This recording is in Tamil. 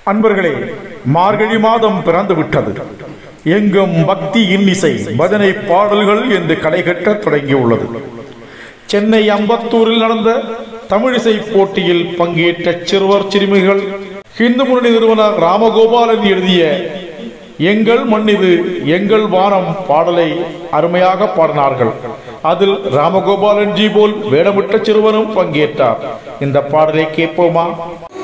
அன்பர்களே, மார்கழி மாதம் பிறந்து விட்டது. எங்கும் பக்தி இன்னிசை பஜனை பாடல்கள் என்று கடைகட்ட தொடங்கியுள்ளது. சென்னை அம்பத்தூரில் நடந்த தமிழிசை போட்டியில் பங்கேற்ற சிறுவர் சிறுமிகள் இந்து முன்னணி நிறுவனர் ராமகோபாலன் எழுதிய எங்கள் மண்ணிது எங்கள் வானம் பாடலை அருமையாக பாடினார்கள். அதில் ராமகோபாலன் ஜி போல் வேடமிட்ட சிறுவனும் பங்கேற்றார். இந்த பாடலை கேட்போமா?